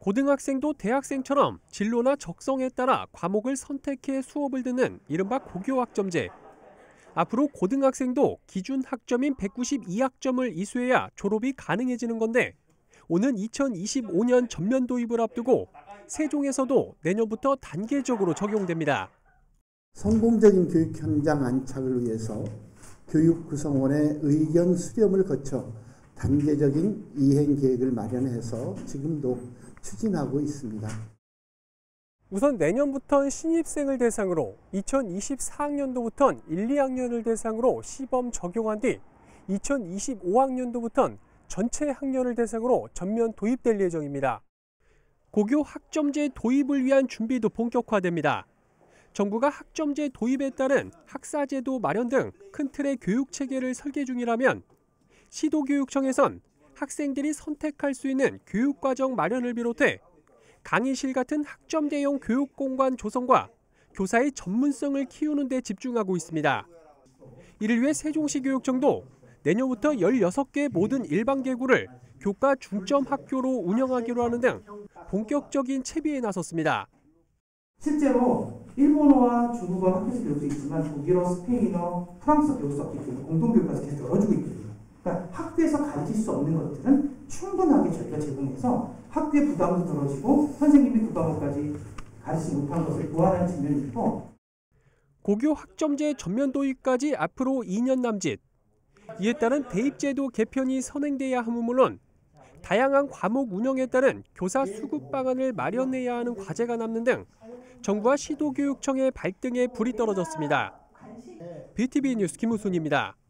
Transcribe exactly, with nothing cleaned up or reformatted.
고등학생도 대학생처럼 진로나 적성에 따라 과목을 선택해 수업을 듣는 이른바 고교학점제. 앞으로 고등학생도 기준 학점인 백구십이 학점을 이수해야 졸업이 가능해지는 건데, 오는 이천이십오 년 전면 도입을 앞두고 세종에서도 내년부터 단계적으로 적용됩니다. 성공적인 교육 현장 안착을 위해서 교육 구성원의 의견 수렴을 거쳐 단계적인 이행 계획을 마련해서 지금도 추진하고 있습니다. 우선 내년부터는 신입생을 대상으로, 이천이십사 학년도부터는 일, 이 학년을 대상으로 시범 적용한 뒤 이천이십오 학년도부터는 전체 학년을 대상으로 전면 도입될 예정입니다. 고교 학점제 도입을 위한 준비도 본격화됩니다. 정부가 학점제 도입에 따른 학사제도 마련 등 큰 틀의 교육 체계를 설계 중이라면, 시도교육청에선 학생들이 선택할 수 있는 교육과정 마련을 비롯해 강의실 같은 학점제용 교육공간 조성과 교사의 전문성을 키우는 데 집중하고 있습니다. 이를 위해 세종시 교육청도 내년부터 열여섯 개 모든 일반계구를 교과 중점 학교로 운영하기로 하는 등 본격적인 채비에 나섰습니다. 실제로 일본어와 중국어 학교에서 배울 수 있지만 독일어, 스페인어, 프랑스어 배울 수 없기 때문에 공동교육과에서 계속 열어주고 있거든요. 그러니까 학교에서 가르칠 수 없는 것들은 충분하게 저희가 제공해서 학교의 부담도 덜어지고 선생님이 그 과목까지 가르치지 못한 것을 보완하는 측면이 있고, 고교 학점제 전면 도입까지 앞으로 이 년 남짓. 이에 따른 대입제도 개편이 선행돼야 함은 물론 다양한 과목 운영에 따른 교사 수급 방안을 마련해야 하는 과제가 남는 등 정부와 시도교육청의 발등에 불이 떨어졌습니다. 비티비 뉴스 김우순입니다.